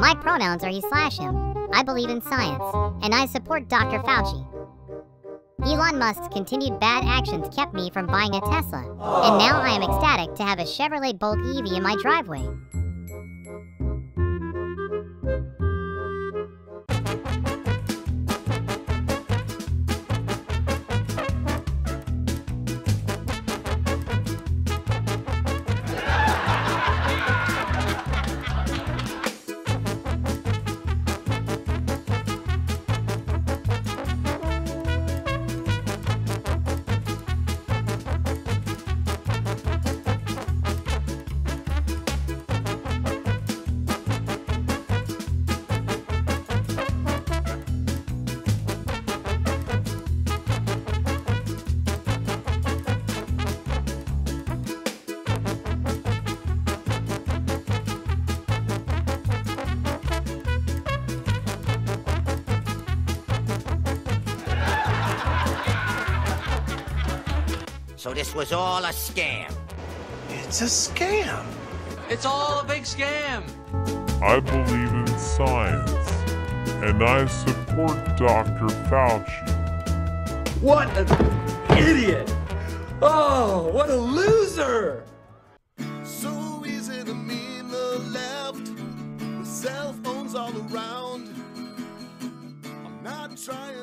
My pronouns are he/him. I believe in science, and I support Dr. Fauci. Elon Musk's continued bad actions kept me from buying a Tesla, and now I am ecstatic to have a Chevrolet Bolt EV in my driveway. So this was all a scam. It's a scam. It's all a big scam. I believe in science, and I support Dr. Fauci. What an idiot! Oh, what a loser! So easy to mean the left, with cell phones all around. I'm not trying